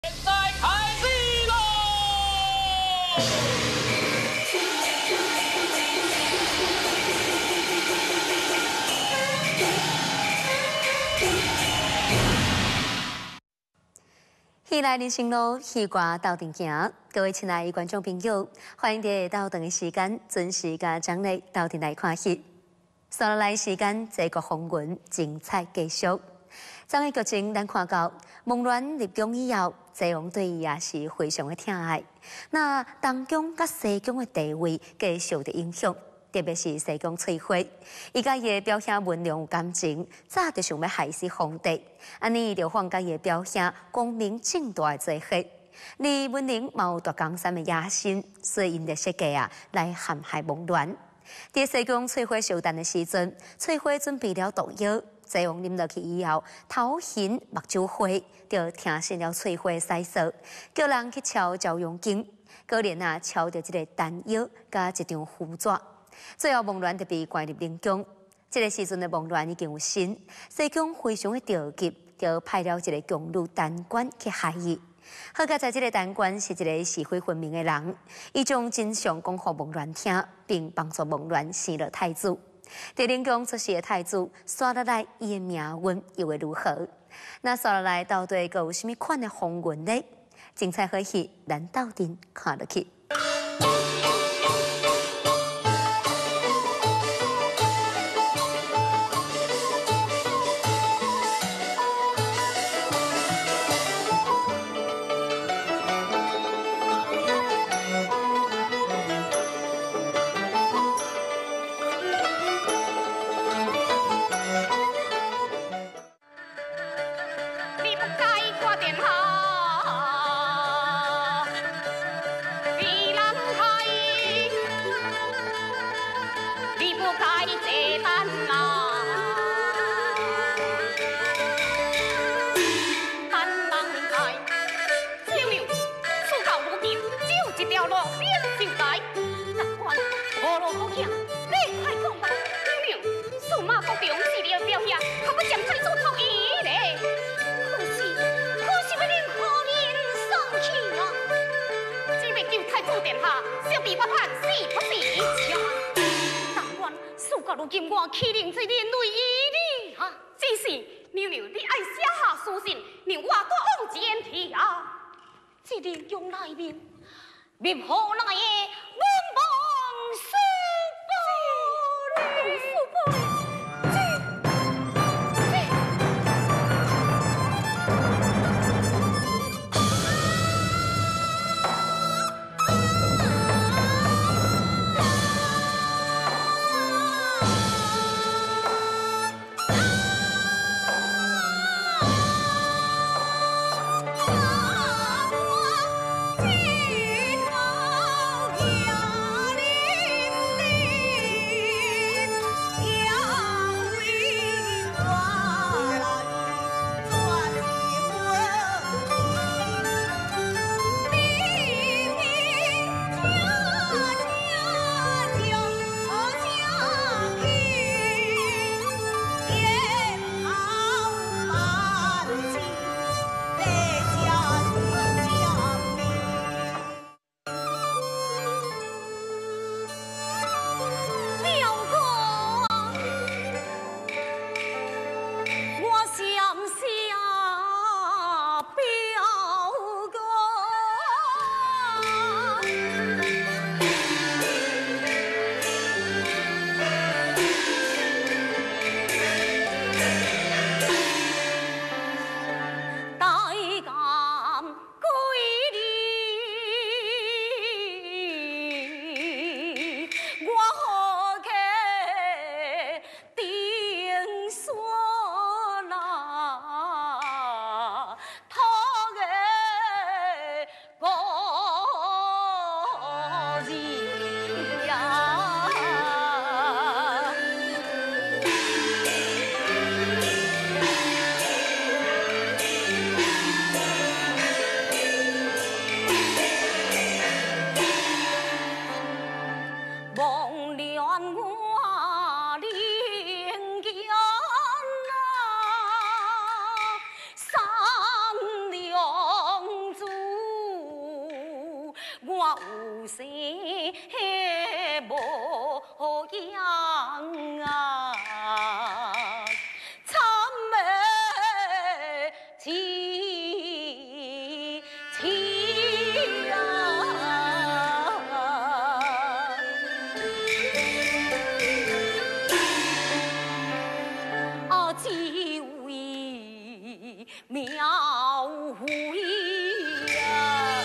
现在开始喽！ 喜来人生路，喜歌斗阵行。各位亲爱的观众朋友，欢迎在斗阵的时间准时甲张丽斗阵来看戏。接下来时间，这个风云精彩继续。昨日剧情咱看到，孟鸾入宫以后，齐王对伊也是非常的疼爱。那东宫甲西宫的地位，皆受到影响。特别是西宫翠花，伊甲伊的表兄文良有感情，早就想要害死皇帝，安尼就放甲伊的表兄光明正大的做伙。而文良嘛有大江山的野心，所以因就设计来陷害孟鸾。在西宫翠花烧蛋的时阵，翠花准备了毒药，齐王啉落去以后，头晕目睭花，就听信了翠花的使说，叫人去敲赵永金，果然敲到这个弹药加一张符纸。最后，孟鸾就被关入冷宫。这个时阵的孟鸾已经有心，西宫非常的着急，就派了一个宫女单官去害伊。好在这个单官是一个是非分明的人，伊将真相讲给孟鸾听，并帮助孟鸾生了太子。在冷宫出世的太子，刷下来伊的命运又会如何？那刷下来到底有甚物款的风云呢？精彩好戏，咱斗阵看落去。 如今我岂能再连累伊呢？只是娘娘，你爱写下书信，让我带往前去啊！这冷宫内面，灭何来的文王叔伯？ 头摇。 我无心无样啊，谄媚凄凄啊，几位妙慧呀！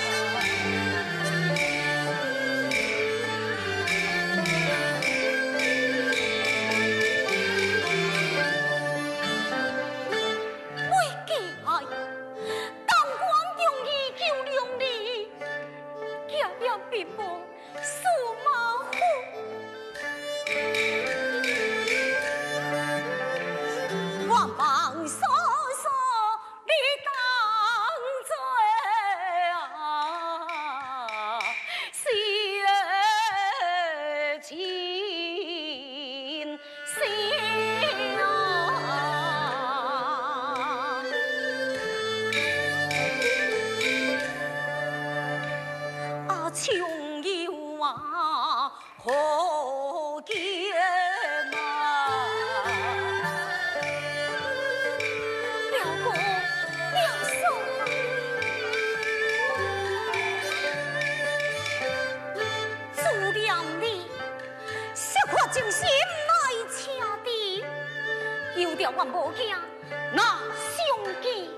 并无数马虎，我忙说说你当罪啊，是情深啊，穷游啊，何见啊？了公了嫂，自念你识破情心来车的，有条我无惊那相见。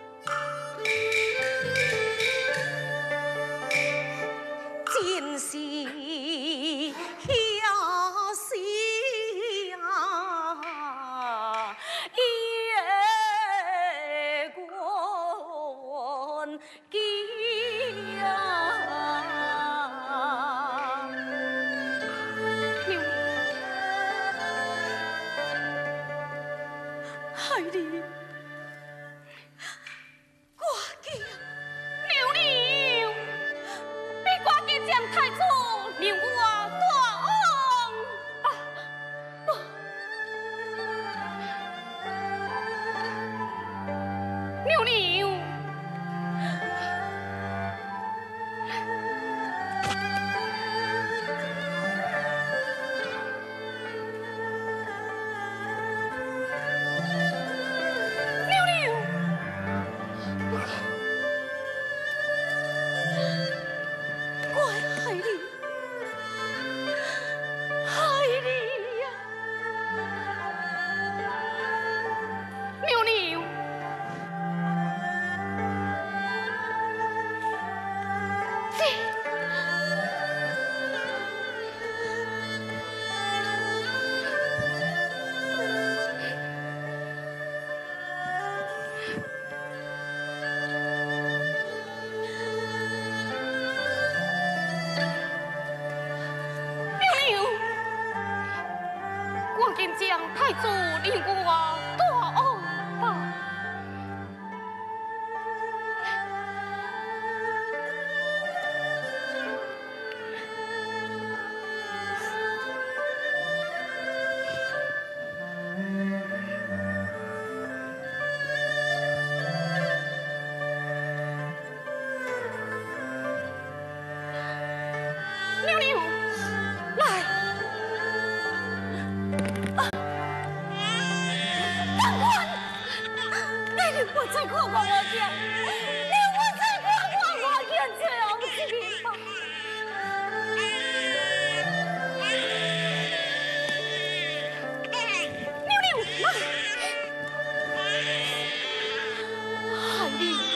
真是遐死啊！夜关机啊！孩儿，我见娘娘。赶紧将太祖令我大王娘娘，将太祖令我大恩吧。娘娘，来。我再看看我见，你我再看看我见这样子吧。娘娘，孩儿。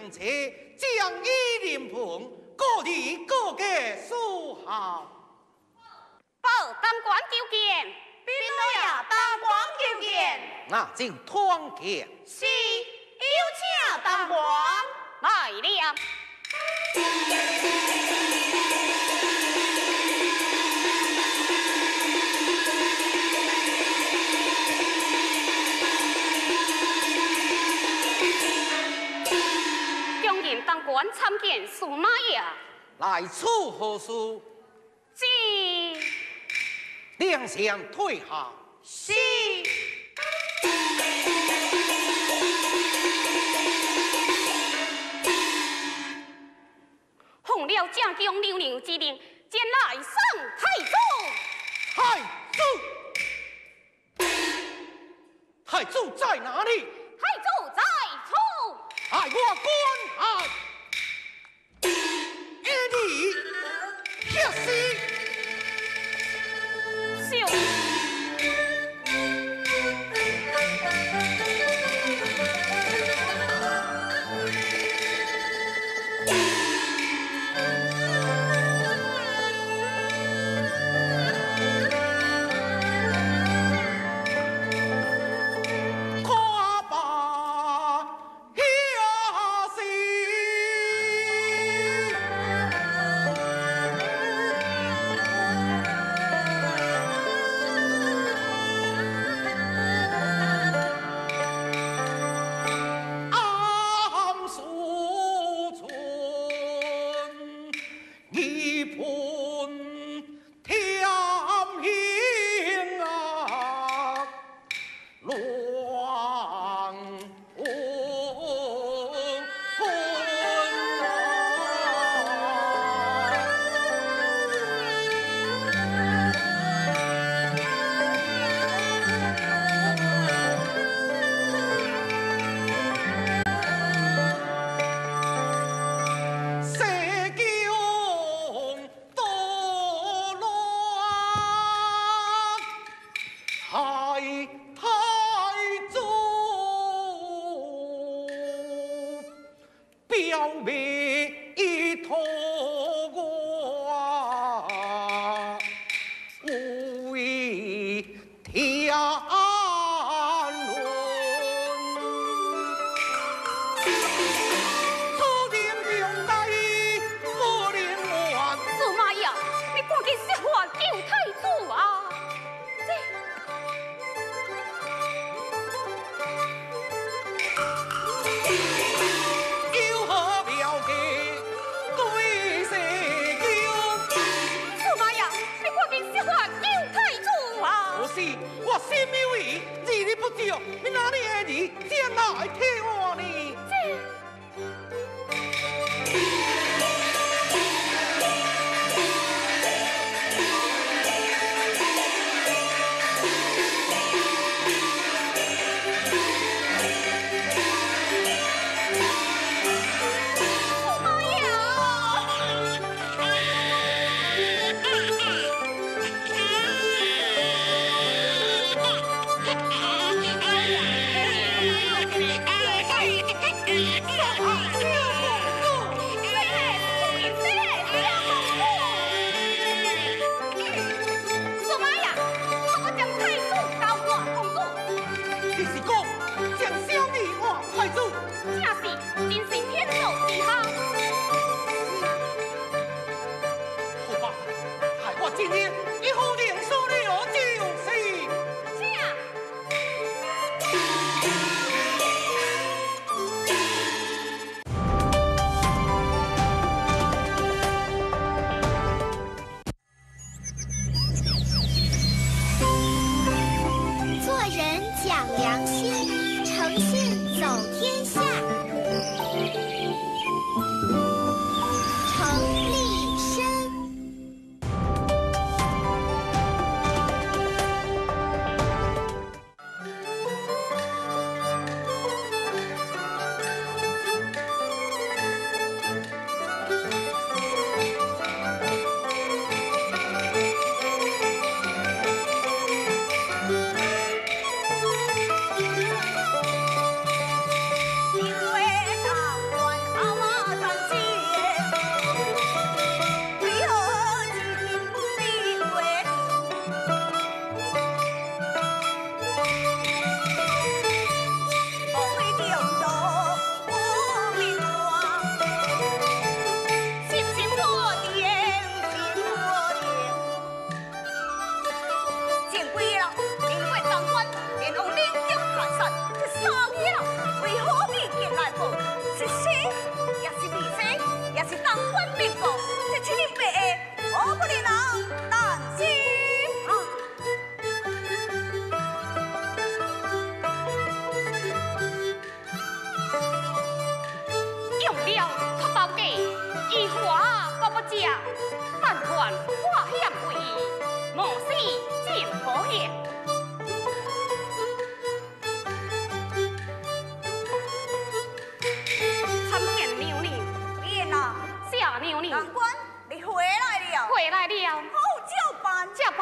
成车，将衣临盆，各离各家属好。 报当官求见，兵来呀，当官求见。 那就团结。 是，有请当官来了。将人当官参见驸马爷。 来处何事？ 是。 两相退下。 是。奉了正宫娘娘之令，前来送太祖。 太祖，太祖在哪里？ 太祖在处。 爱我官爱，你下死。 是。 表面一托我为天伦，此人用来不能完。 驸马爷，你赶紧说话救太祖啊！ 我心有疑，日日不照，你哪里的儿将来替我呢？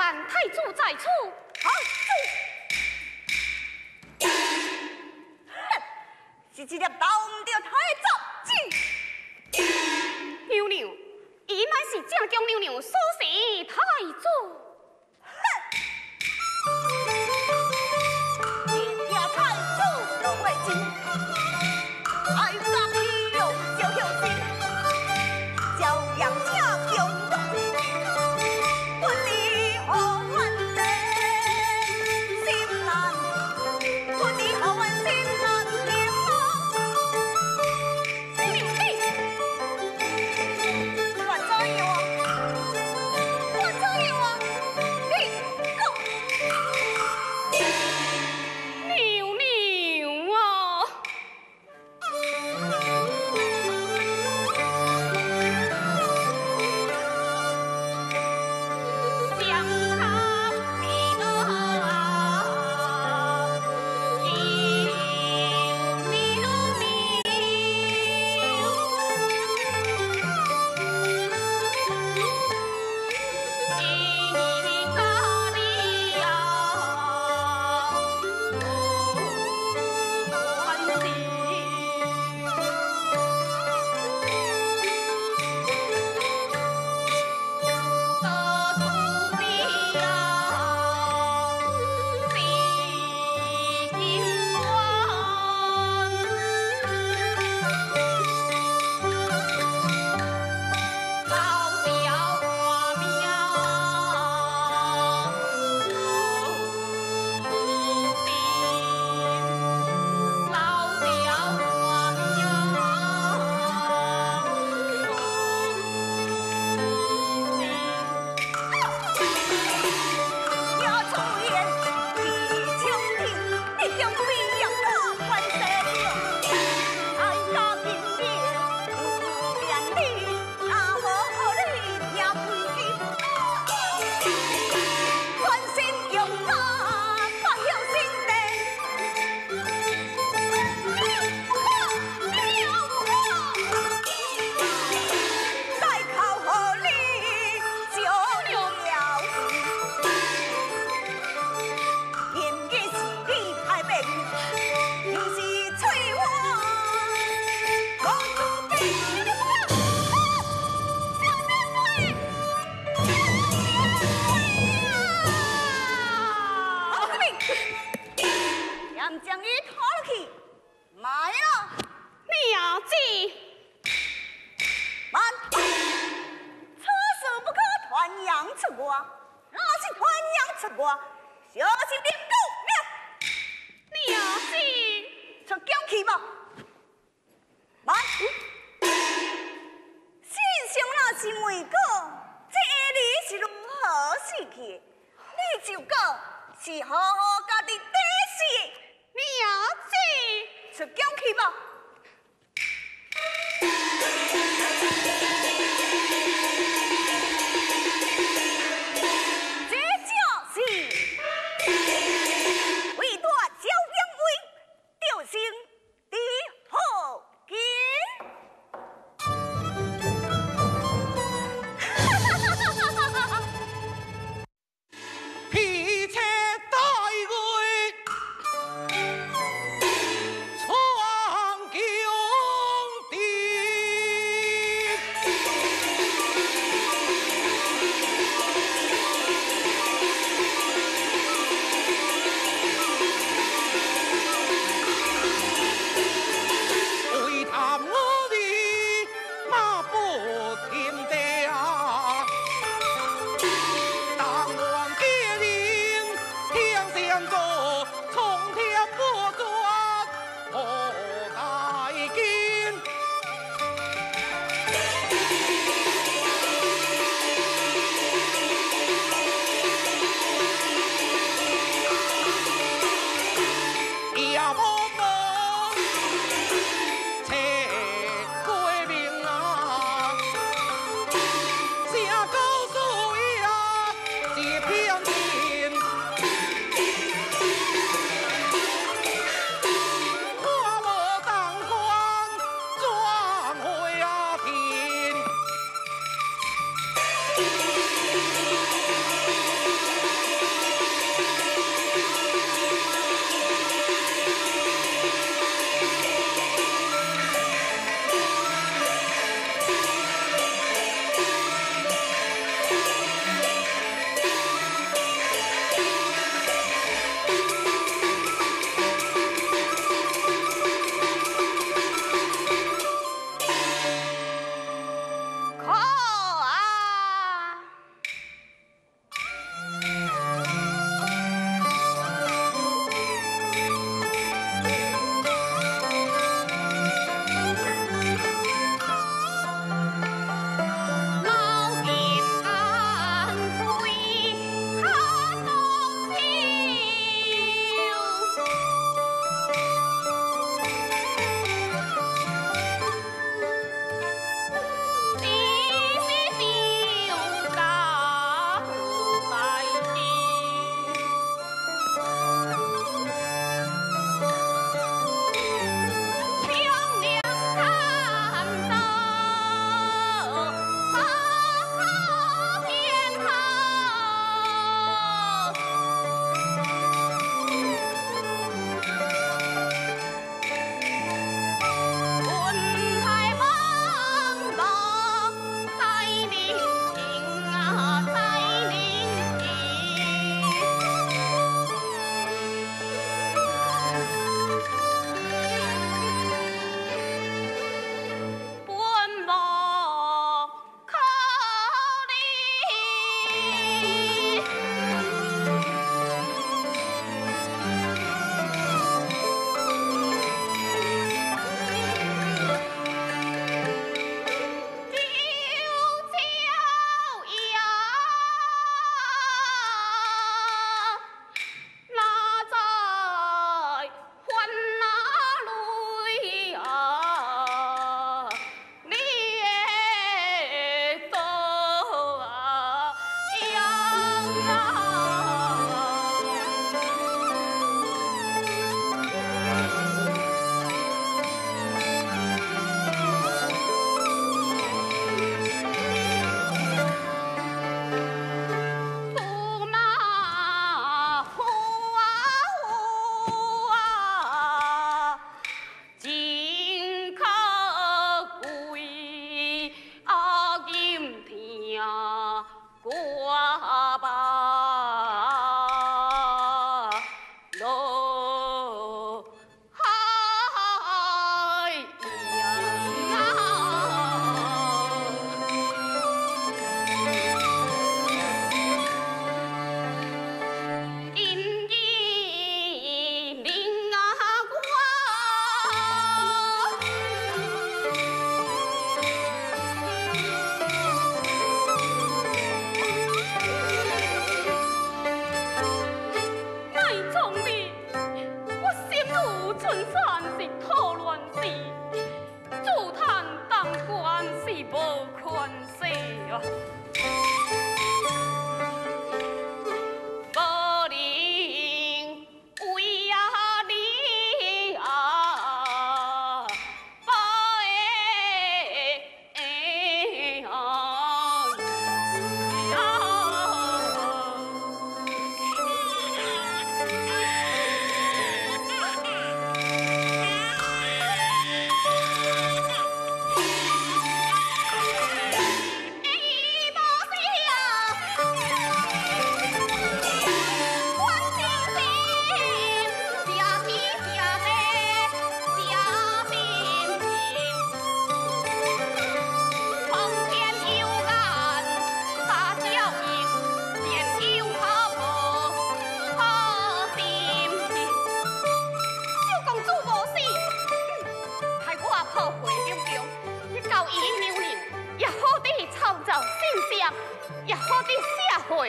万太祖在此， 好主，是一粒刀唔着太祖， 娘娘，伊乃是正宫娘娘所生太祖。 是好好家己底事， 娘子， 出宫去吧。这就是为大朝阳威，调升的好景。 披车带月，闯宫殿。为探我的马不停地啊！当王接令，天相助，冲天不转，何大惊？也无梦，切归命啊！下高树呀，是偏见。我无当官，转回啊天。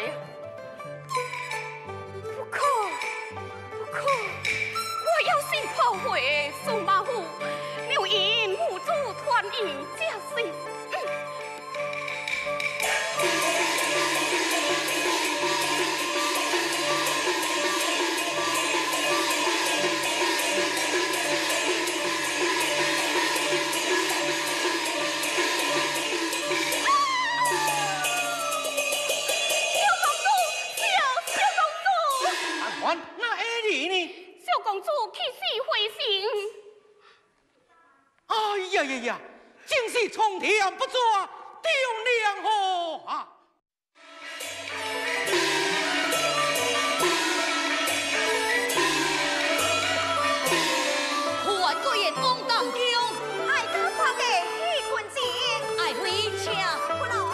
不可，我要先跑回数码府，留因母子团圆家事。 呀，真是冲天不作丢娘河啊！ 还个人往当中， 爱他拍的戏棍子， 爱回车， 不能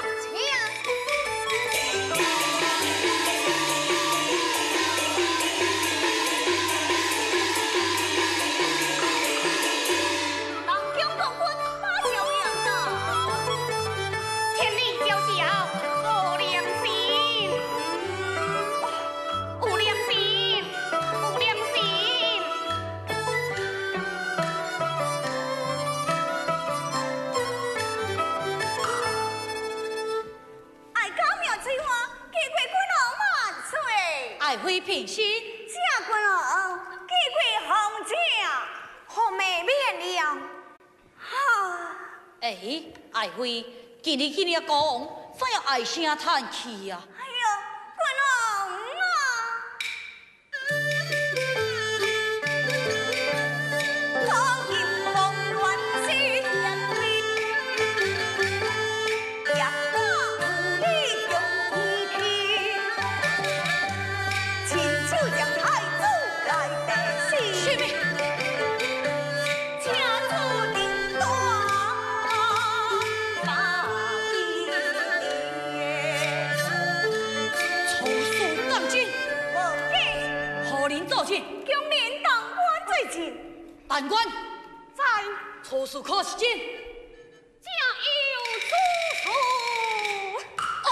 会平心， 这个人几回红茶，好美面了。哈！ 哎，爱妃，今日讲，怎样唉声叹气呀？ 哎呦，个人啊！可见梦幻仙里，也把你用意去。就将太子来得势， 是咪？ 请注定断把一夜。 处事当真， 无假， 何人做事？ 今年当官最近， 但官在处事可是真， 正有出处。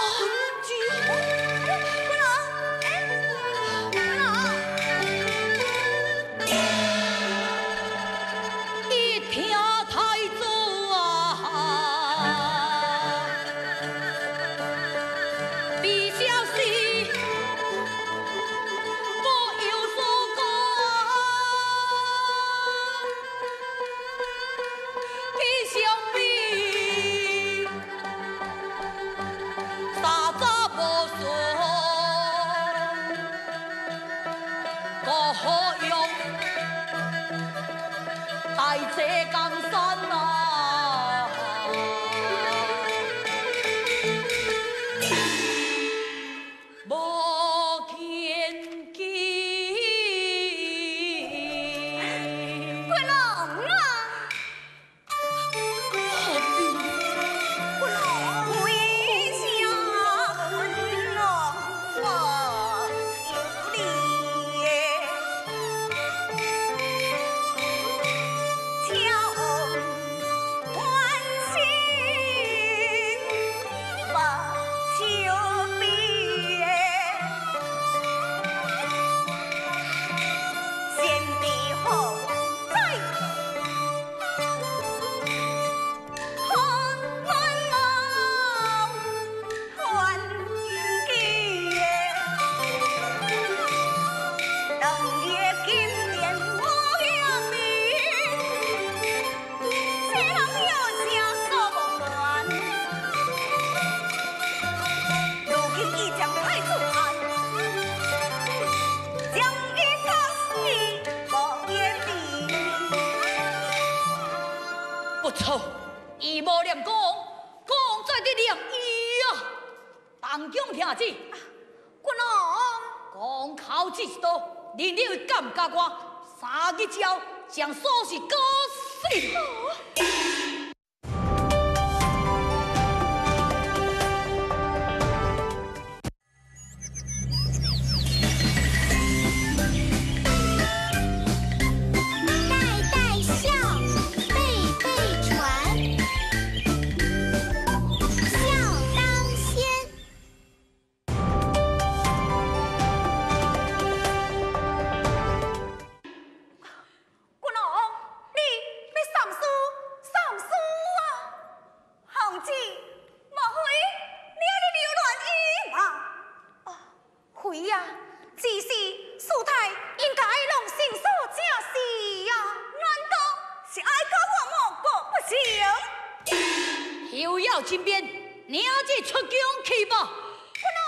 伊无念讲在伫念伊啊！当中听子， 君王， 讲口之道，你会感觉我三日之后将所事搞死。 对呀，只是事态应该拢成所正是呀，难道是爱搞我莫过不成？ 休要争辩，娘子出宫去吧。 不能。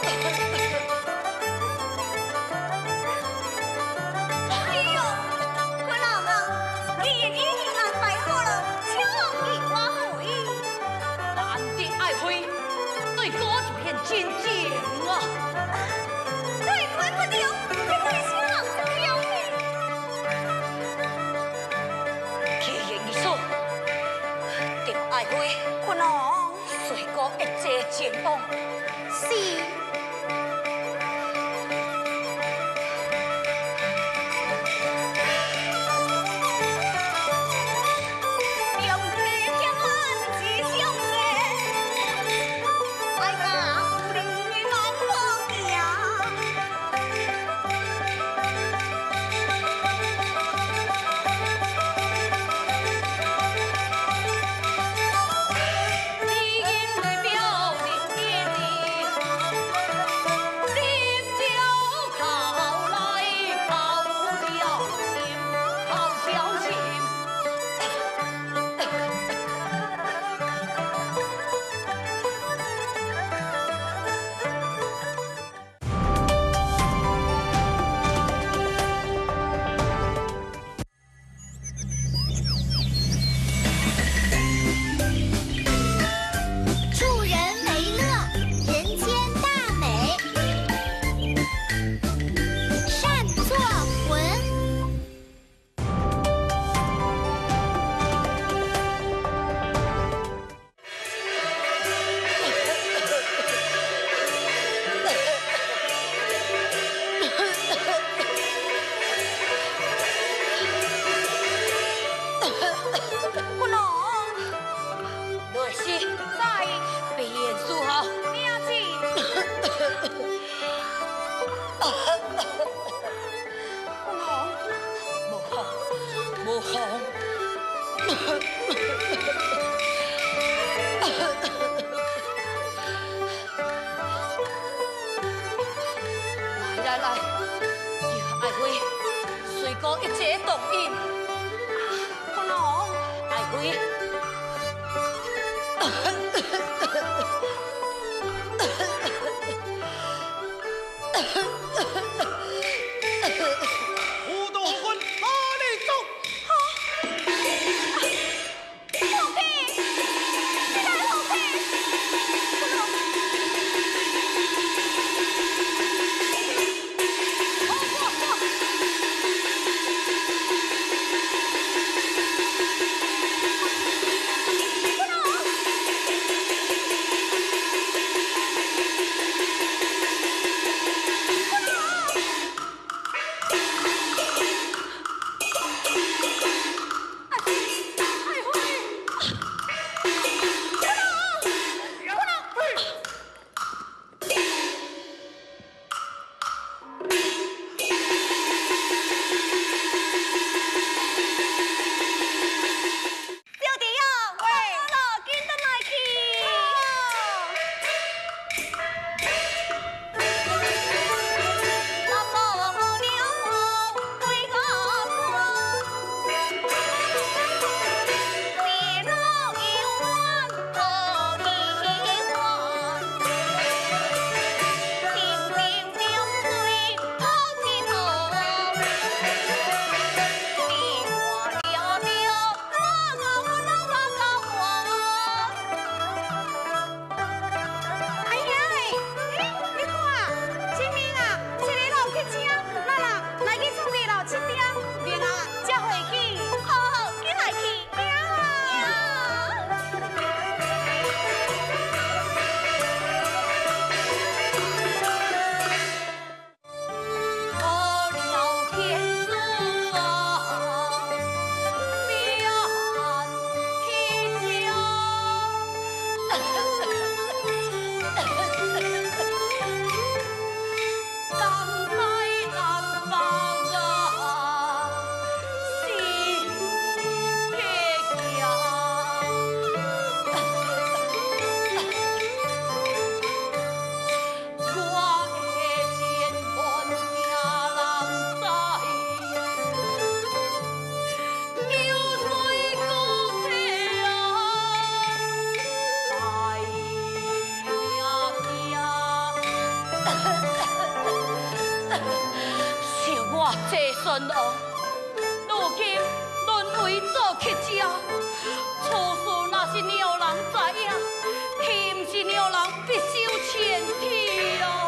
前往是。 来，爱妃，随哥一切同意。 คุณน้อง爱妃。 胡道官哪里走？ 皇帝，你来皇帝，คุณน้อง皇是我坐孙王，如今沦为做乞家。此事若是娘人知影，岂不是娘人必受前体啊？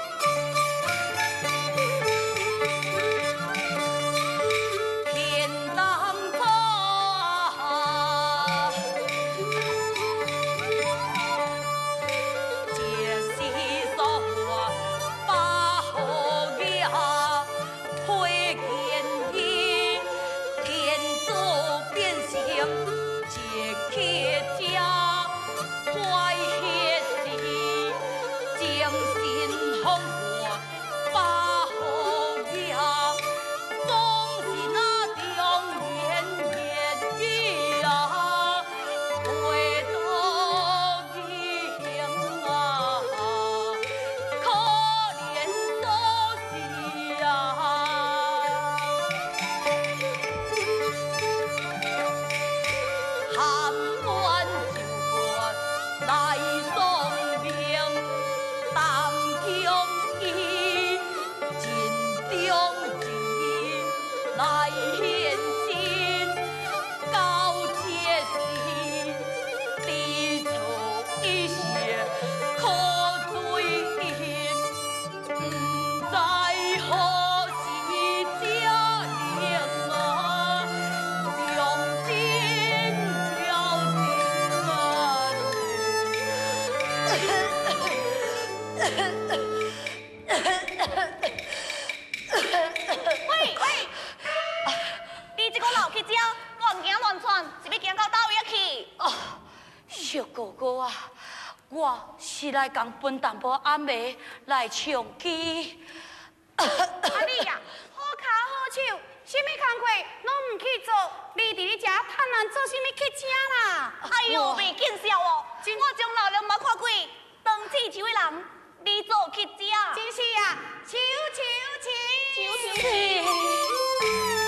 小哥哥啊，我是来共本淡薄暗暝来唱机。 啊你呀，好脚好手，什么工课拢唔去做，你伫咧遮趁人做什么乞家啦？ 哎呦，袂见笑哦！我从老了冇看过当刺绣的人，你做乞家。 真是啊，求求求！求求！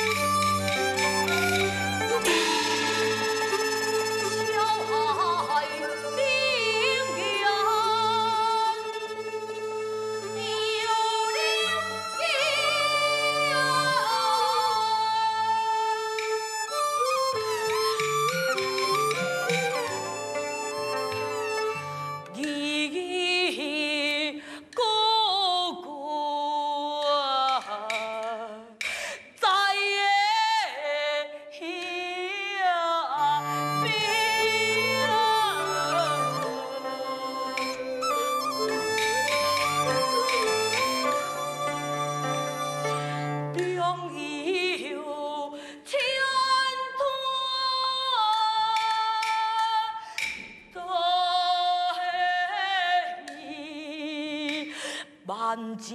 万字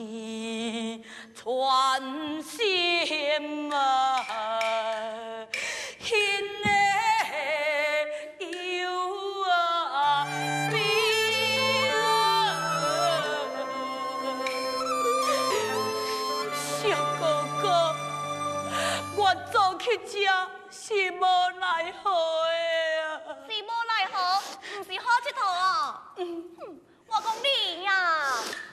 传心啊，心的忧啊悲啊，小哥哥，我做乞家是无奈何的啊， 是无奈何，唔是好佚佗哦。我讲你呀。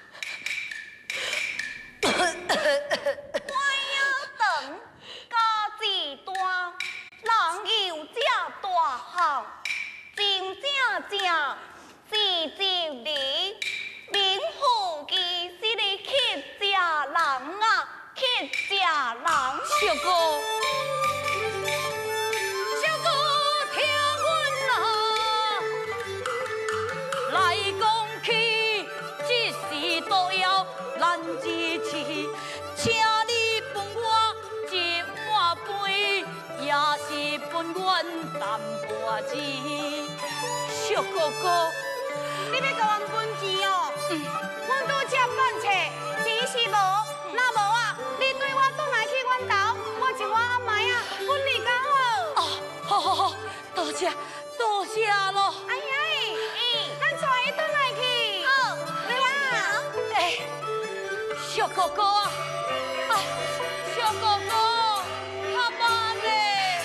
花要长，家己大，人有这大行，真正正是就你，名副其实的乞家人啊，乞家人。 小哥，小哥听阮啊，来讲起，这是都要咱支持。请你分我一碗杯，也是分阮淡薄钱。小哥哥， 你要甲阮分钱哦？阮拄才办册，钱是无，若无啊，你对我转来去阮兜，我一碗暗糜啊，分你刚好。 啊，好好好，多谢多谢咯。 哎呀，咱带伊转来去。 好， 对啦。 哎，小哥哥啊！小哥哥，较慢嘞！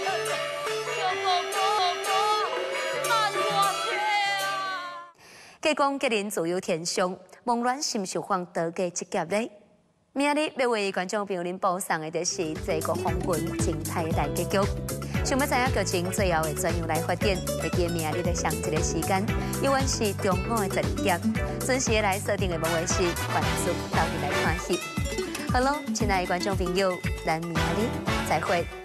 小哥哥，慢我些啊！ 继讲吉人自有天相，梦乱心受放得嘅一劫咧。明日要为观众朋友您播送的就是这个风云精彩大结局。想要知影剧情最后的怎样来发展，会记明日的上一个时间，永远是中午的12点，准时来锁定的梦话是关注到底来看戏。好咯，亲爱的观众朋友，咱明日再会。